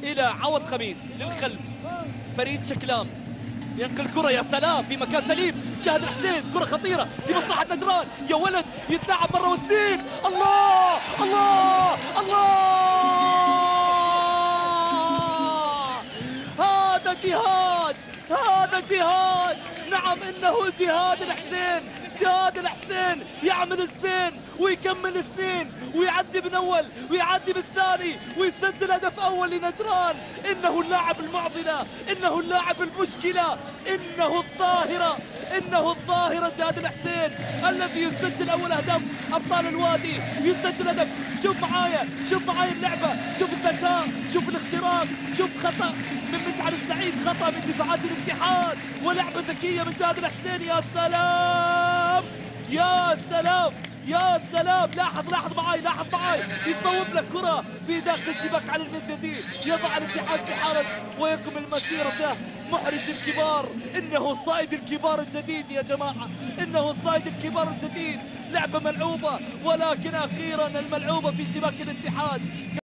إلى عوض خميس للخلف. فريد شكلام ينقل كرة، يا سلام، في مكان سليم. جهاد الحسين، كرة خطيرة لمصلحة نجران، يا ولد يتلاعب مرة واثنين. الله الله الله، هذا جهاد، هذا جهاد. نعم انه جهاد الحسين. جهاد الحسين يعمل الزين ويكمل اثنين ويعدي من اول ويعدي بالثاني ويسجل هدف اول لنجران. انه اللاعب المعضله، انه اللاعب المشكله، انه الظاهره، انه الظاهره جهاد الحسين الذي يسجل اول اهداف ابطال الوادي. يسجل هدف. شوف معايا، شوف معايا اللعبه، شوف الذكاء، شوف الاختراق، شوف خطا من مشعل السعيد، خطا من دفاعات الاتحاد ولعبه ذكيه من جهاد الحسين. يا سلام يا سلام يا سلام. لاحظ معاي، لاحظ معاي، يصوب لك كرة في داخل الشباك على المزيدي، يضع الاتحاد في حارس ويكمل مسيرته. محرز الكبار، انه الصائد الكبار الجديد يا جماعة، انه الصائد الكبار الجديد. لعبة ملعوبة ولكن اخيرا الملعوبة في شباك الاتحاد.